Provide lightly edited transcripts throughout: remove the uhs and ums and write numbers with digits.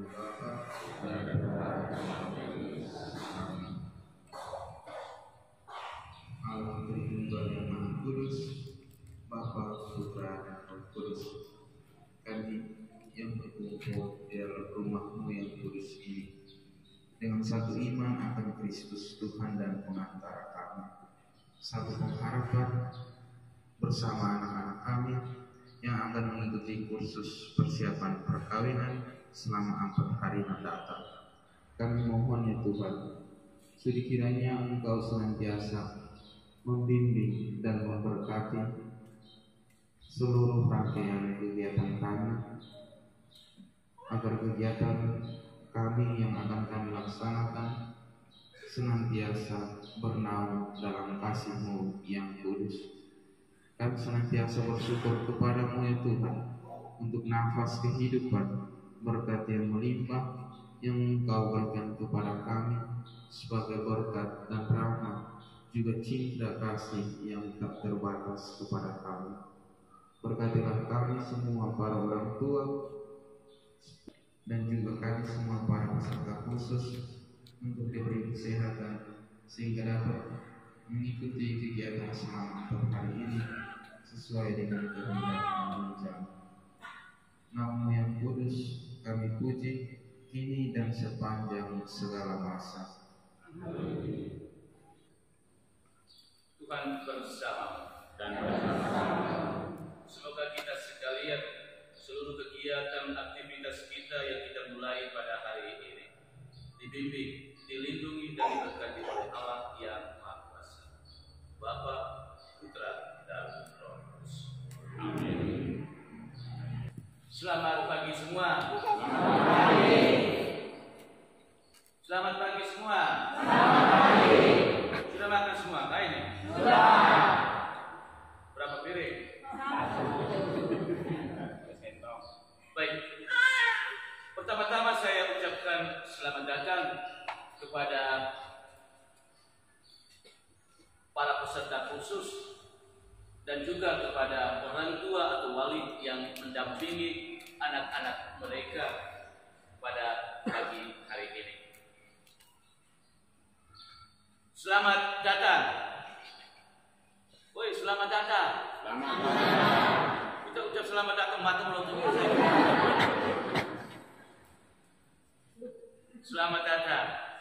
Bapa dan Roh Kudus. Amin. Allah Tritunggal yang Maha Kudus, Bapa, Putra, dan Roh Kudus. Kami yang berkumpul di dalam rumah-Mu yang kudus ini, dengan satu iman akan Kristus Tuhan dan pengantara kami, satu pengharapan bersama anak-anak kami yang akan mengikuti kursus persiapan perkawinan selama 4 hari mendatang. Kami mohon ya Tuhan, sudi kiranya Engkau senantiasa membimbing dan memberkati seluruh rangkaian kegiatan kami, agar kegiatan kami yang akan kami laksanakan senantiasa bernaung dalam kasih-Mu yang kudus. Kami senantiasa bersyukur kepada-Mu ya Tuhan untuk nafas kehidupan, berkat yang melimpah yang Engkau berikan kepada kami sebagai berkat dan rahmat, juga cinta kasih yang tak terbatas kepada kami. Berkatilah kami semua para orang tua dan juga kami semua para peserta khusus untuk diberi kesehatan sehingga dapat mengikuti kegiatan selama 4 hari ini sesuai dengan kehendak yang menjadi. Nama-Mu yang kudus kami puji kini dan sepanjang segala masa. Amin. Tuhan bersama dan semoga kita sekalian seluruh kegiatan aktivitas kita yang kita mulai pada hari ini dibimbing, dilindungi dan diberkati oleh Allah yang Maha Kuasa, Bapa, Putra, dan Roh Kudus. Amin. Selamat pagi semua. Selamat pagi. Selamat pagi semua. Selamat pagi. Sudah makan semua kah ini? Sudah. Berapa piring? Baik. Pertama-tama saya ucapkan selamat datang kepada para peserta khusus dan juga kepada orang tua atau wali yang mendampingi anak-anak mereka pada pagi hari ini. Selamat datang. Woi, selamat datang. Selamat datang. Kita ucap selamat datang mata melotot. Selamat datang.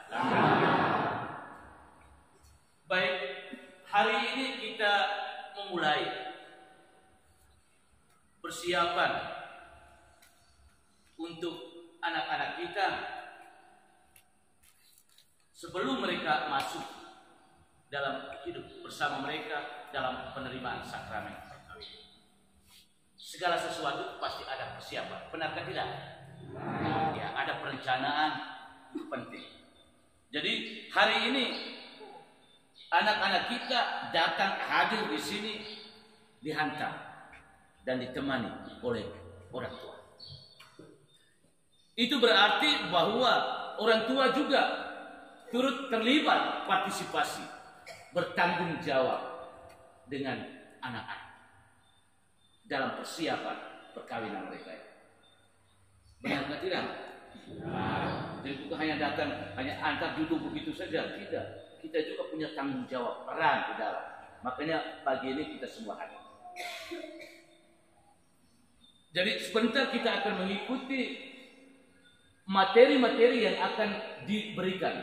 Baik, hari ini kita memulai persiapan untuk anak-anak kita sebelum mereka masuk dalam hidup bersama mereka dalam penerimaan sakramen perkawinan. Segala sesuatu pasti ada persiapan, benarkah tidak? Ya, ada perencanaan, itu penting. Jadi hari ini anak-anak kita datang hadir di sini dihantar dan ditemani oleh orang tua. Itu berarti bahwa orang tua juga turut terlibat partisipasi, bertanggung jawab dengan anak-anak dalam persiapan perkawinan mereka. Benar tidak? Nah, jadi bukan hanya datang, hanya antar duduk begitu saja, tidak. Kita juga punya tanggung jawab, peran di dalam. Makanya pagi ini kita semua hadir. Jadi sebentar kita akan mengikuti materi-materi yang akan diberikan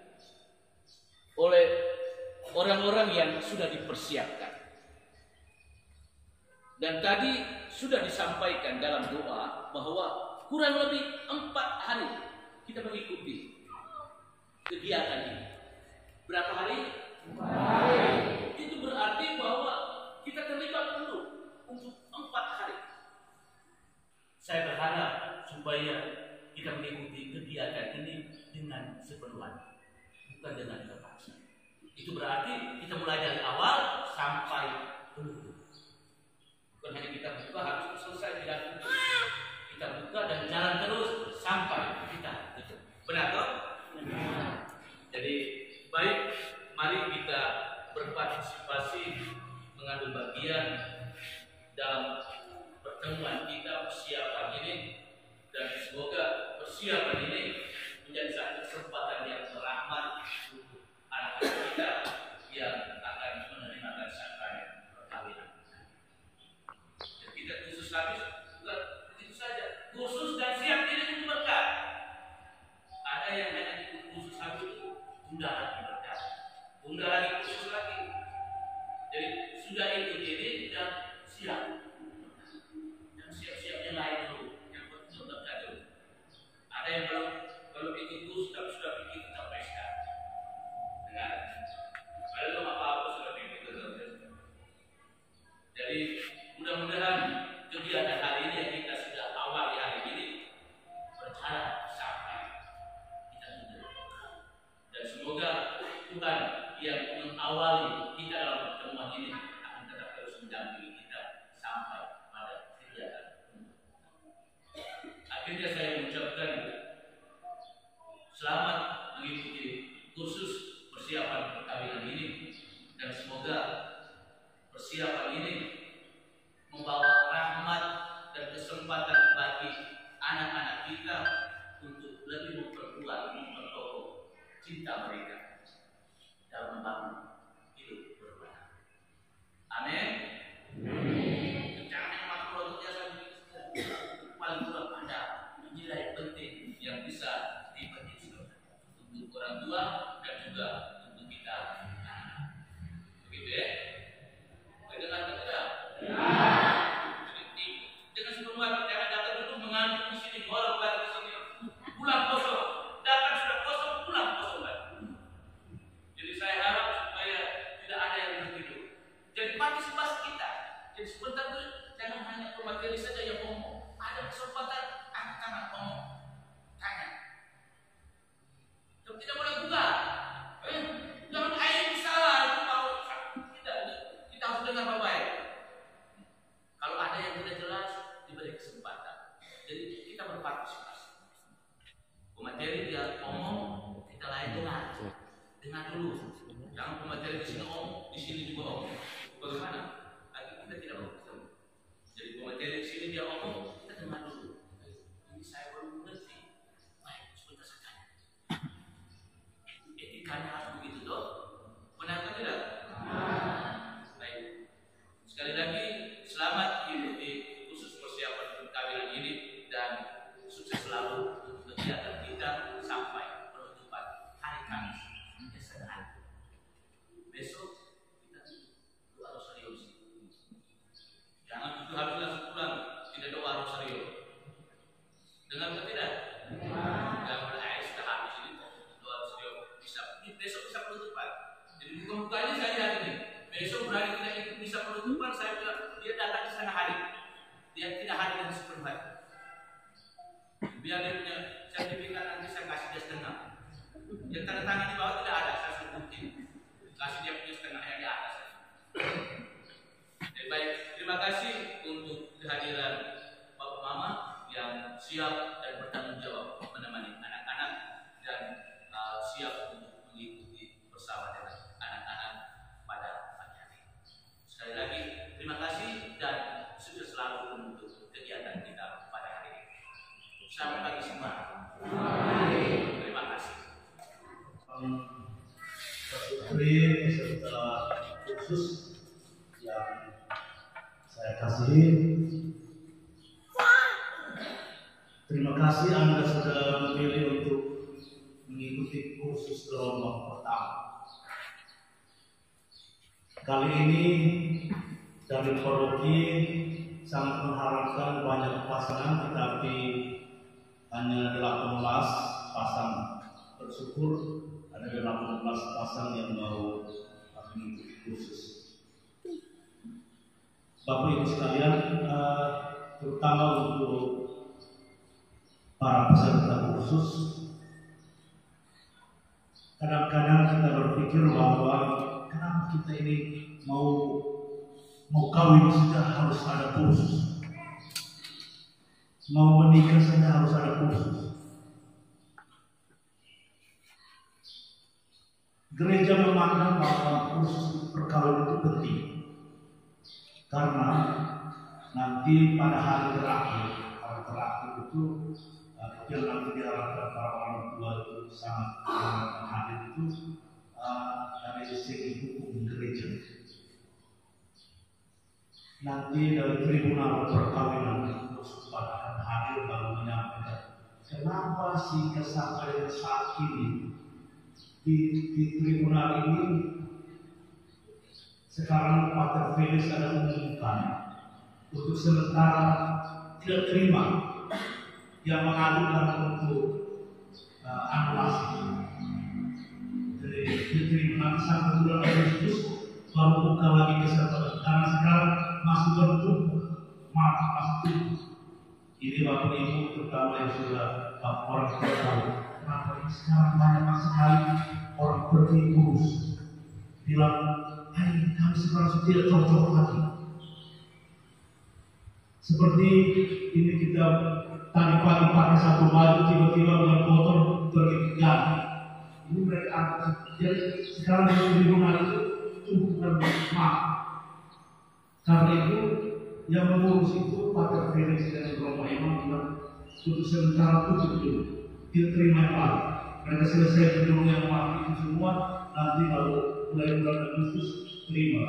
oleh orang-orang yang sudah dipersiapkan. Dan tadi sudah disampaikan dalam doa bahwa kurang lebih 4 hari kita mengikuti kegiatan ini. Berapa hari? 4 hari. Itu berarti bahwa kita terlibat dulu untuk 4 hari. Saya berharap supaya kita mengikuti kegiatan ini dengan sepenuh hati, bukan dengan terpaksa. Itu berarti kita mulai dari awal sampai penutup. Bukan hanya kita buka harus selesai, tidak tutup. Kita buka dan jalan terus sampai kita tutup. Benar toh? Jadi baik, mari kita berpartisipasi mengambil bagian dalam pertemuan kita persiapan ini, dan semoga persiapan ini menjadi satu kesempatan yang rahmat untuk anak-anak kita yang akan menerima sakrament perkawinan. Dan kita khusus habis bukan begitu saja, khusus dan siap diri untuk berkat. Ada yang hanya ikut khusus habis itu tunda lagi berkat, tunda lagi khusus lagi. Jadi sudah ikut ini dan siap. Siap-siap yang lain dulu, yang betul berkat dulu. Ada yang belum ikut khusus tapi sudah bikin kita pesta. Dengar, belum apa-apa sudah bikin kita pesta. Jadi mudah-mudahan kegiatan hari ini yang kita sudah awali hari ini berjalan sampai kita tutup. Dan semoga Tuhan yang mengawali kita dalam pertemuan ini akan tetap terus mendampingi kita sampai pada kegiatan. Akhirnya saya mengucapkan selamat mengikuti kursus persiapan perkawinan ini, dan semoga persiapan ini membawa rahmat dan kesempatan bagi anak-anak kita untuk lebih memperkuat, memperkokoh cinta mereka dalam membangun hidup berwarna. Amin. Jangan masuk produknya paling kurang ada nilai penting yang bisa diperhitungkan untuk orang tua dan juga untuk kita. Begitu ya? Dengar tidak? Jadi dengan sebelum jangan datang dulu mengambil di sini, bolak balik di sini, pulang kosong, datang sudah kosong, pulang kosong lagi. Jadi saya harap supaya tidak ada yang tertidur. Jadi partisipasi kita. Jadi sebentar dulu jangan hanya pemateri saja yang ngomong. Ada kesempatan anak-anak ngomong, tanya. Tapi tidak boleh buka. Jangan air salah itu mau kita harus dengar baik-baik. Kalau ada yang tidak jelas diberi kesempatan. Jadi kita berpartisipasi. Pemateri dia ngomong, kita lain dengar dulu. Jangan pemateri di sini ngomong, di sini juga ngomong. Bagaimana? Lagi kita tidak mau ketemu. Jadi pemateri di sini dia ngomong, kita dengar dulu. Ini saya belum mengerti. Baik, sebentar saja. Etikanya harus begitu toh. Benar atau tidak? Baik. Sekali lagi selamat mengikuti khusus persiapan perkawinan ini dan sukses selalu untuk kegiatan kita sampai penutupan hari Kamis. Besok kita doa rosario. Jangan begitu habis langsung pulang tidak doa rosario. Dengar atau tidak? Jangan berdoa sudah habis ini doa rosario bisa besok bisa penutupan. Jadi buka-bukanya saya hari ini. Besok berani kita ikut bisa penutupan, saya bilang dia datang di setengah hari. Dia tidak hadir dengan sepenuh hari. Biar dia punya sertifikat nanti saya kasih dia setengah. Yang tanda tangan di bawah tidak ada, saya suruh bukti. Kasih dia punya setengah yang di atas. Jadi baik, terima kasih untuk kehadiran Bapak Mama yang siap dan bertanggung jawab menemani anak-anak dan siap untuk mengikuti bersama dengan anak-anak pada pagi hari. Sekali lagi terima kasih dan sukses selalu untuk kegiatan kita pada hari ini. Selamat pagi semua. Terima kasih. Putri peserta khusus yang saya kasih, terima kasih Anda sudah memilih untuk mengikuti kursus gelombang pertama. Kali ini dari paroki sangat mengharapkan banyak pasangan, tetapi hanya 18 pasang. Bersyukur ada 18 pasang yang mau mengikuti kursus. Bapak Ibu sekalian, terutama untuk para peserta kursus, kadang-kadang kita berpikir bahwa kenapa kita ini mau kawin saja harus ada kursus, mau menikah saja harus ada kursus. Gereja memandang bahwa kursus perkawinan itu penting karena nanti pada hari terakhir itu yang nanti diharapkan para orang tua itu sangat hadir itu dari segi hukum gereja. Nanti dari tribunal perkawinan itu akan hadir lalu menyampaikan kenapa sih sampai saat ini di tribunal ini sekarang Pater Felix ada umumkan untuk sementara tidak terima yang mengadukan untuk anulasi. Jadi di tribunal sampai bulan Agustus baru buka lagi kesempatan karena sekarang masih bertumbuh, masih tumbuh. Ini Bapak Ibu terutama yang sudah orang tua tahu. Kenapa ini sekarang banyak sekali orang pergi kurus bilang, kami sekarang sudah tidak cocok lagi. Seperti ini kita tadi pagi pakai satu baju tiba-tiba dengan kotor pergi ke jalan. Ini mereka angkat. Jadi sekarang yang tribunal itu bukan maaf. Karena itu yang mengurus itu Pater Felix dan Romo Imam bilang untuk sementara tutup dulu, tidak terima yang lain. Mereka selesai dulu yang mati itu semua, nanti lalu mulai bulan Agustus terima.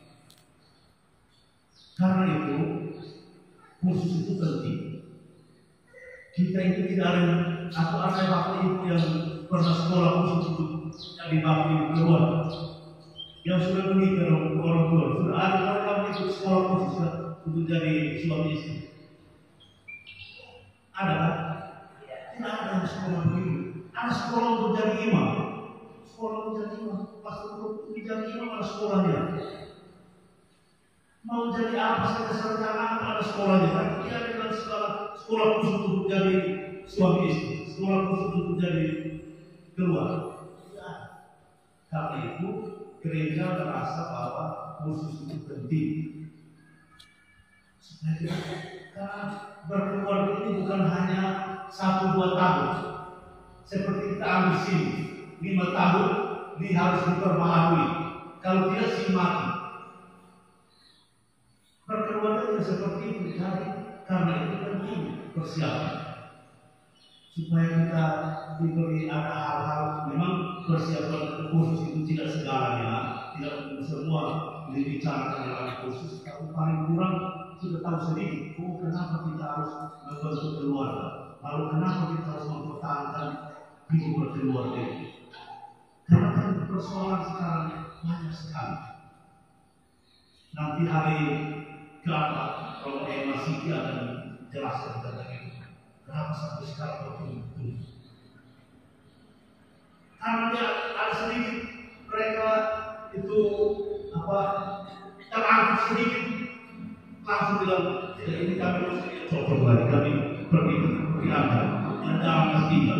Karena itu kursus itu penting. Kita itu tidak ada atau ada Bapak Ibu yang pernah sekolah khusus untuk jadi Bapak Ibu keluar. Yang sudah menikah orang tua, sudah ada orang ikut sekolah khusus untuk jadi suami istri. Ada kan? Tidak ada sekolah begitu. Ada sekolah untuk jadi imam. Sekolah untuk jadi imam. Pas untuk jadi imam ada sekolahnya. Mau jadi apa saja serencana ada sekolahnya. Kan dia dengan sekolah khusus untuk jadi suami istri, sekolah khusus untuk jadi keluarga. Ya. Karena itu gereja merasa bahwa khusus itu penting. Supaya kita berkeluarga ini bukan hanya 1-2 tahun. Seperti kita ambil sini 5 tahun, ini harus diperbaharui. Kalau tidak sih mati. Berkeluarga tidak seperti itu dicari. Karena itu penting persiapan. Supaya kita diberi ada hal-hal memang persiapan khusus itu tidak segalanya, tidak semua dibicarakan dalam khusus, tapi paling kurang sudah tahu sedikit. Kenapa kita harus membentuk keluarga? Lalu kenapa kita harus mempertahankan hidup berkeluarga ini? Karena kan persoalan sekarang banyak sekali. Nanti hari keempat Romo Emasi akan jelaskan tentang itu. Kenapa sampai sekarang bertumbuh? Karena dia ada sedikit mereka itu terangkat sedikit langsung bilang ini kami harus cocok lagi, kami pergi anda dan dalam ketiga.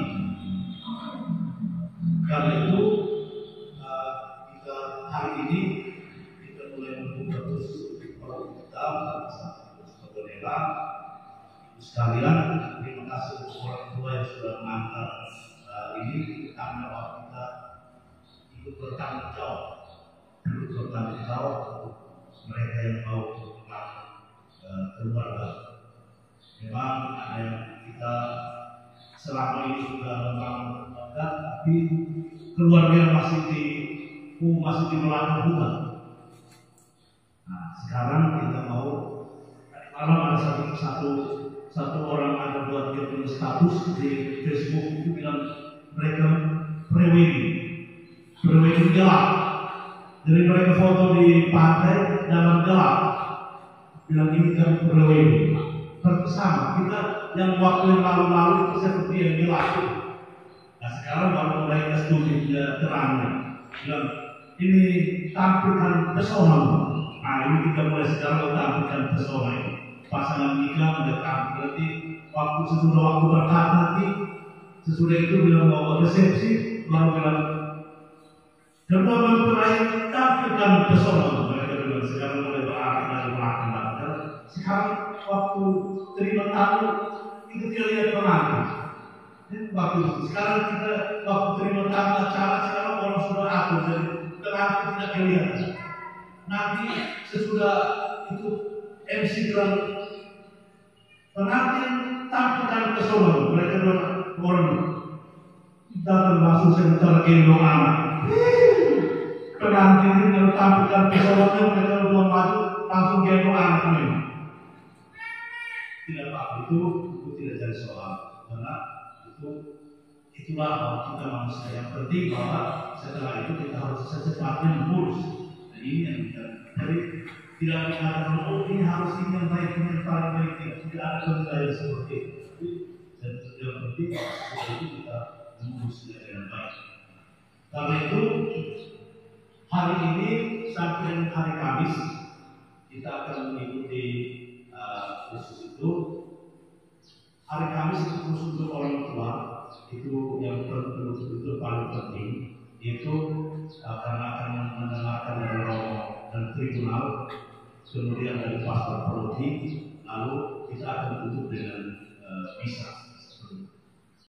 Karena itu kita hari ini kita mulai membuka terus kalau kita sebagai sekalian. Terima kasih untuk orang tua yang sudah mengantar ini karena waktu kita ikut bertanggung jawab untuk mereka yang mau keluarga. Memang ada yang kita selama ini sudah membangun keluarga, tapi keluarga masih di belakang hutan. Nah, sekarang kita mau tadi malam ada satu orang ada buat dia punya status di Facebook itu bilang mereka pre-wedding gelap. Jadi mereka foto di pantai dalam gelap. Bilang ini kami pre-wedding. Bersama kita yang waktu yang lalu-lalu itu seperti yang gelap. Nah sekarang baru mereka studi terangnya. Bilang ini tampilkan pesona. Nah ini kita mulai sekarang tampilkan pesona ini. Pasangan nikah mendekat berarti sesudah waktu berkat nanti sesudah itu bilang mau resepsi baru bilang kedua mempelai tampilkan pesona. Mereka bilang sekarang mulai berarti dari belakang. Sekarang waktu terima tamu itu tidak lihat pengantin. Waktu sekarang kita waktu terima tamu acara sekarang orang sudah atur jadi pengantin tidak kelihatan. Nanti sesudah itu MC bilang pengantin tampilkan ke Solo. Mereka bilang, kita termasuk sebentar gendong anak. Pengantin ini kalau tampilkan ke Solo, mereka belum maju, langsung gendong anak ini. Tidak apa, itu tidak jadi soal. Karena itulah bahwa kita manusia. Yang penting bahwa setelah itu kita harus secepatnya mengurus. Nah, ini yang kita jadi tidak dikatakan, oh ini harus ini yang baik, ini yang paling baik. Tidak ada penilaian seperti itu. Dan yang penting bahwa itu kita mengurus dengan baik. Karena itu hari ini sampai dengan hari Kamis kita akan mengikuti khusus itu. Hari Kamis itu khusus untuk orang tua, itu yang betul-betul paling penting, itu karena akan mendengarkan dari romo dan tribunal, kemudian dari pastor prodi, lalu kita akan tutup dengan misa.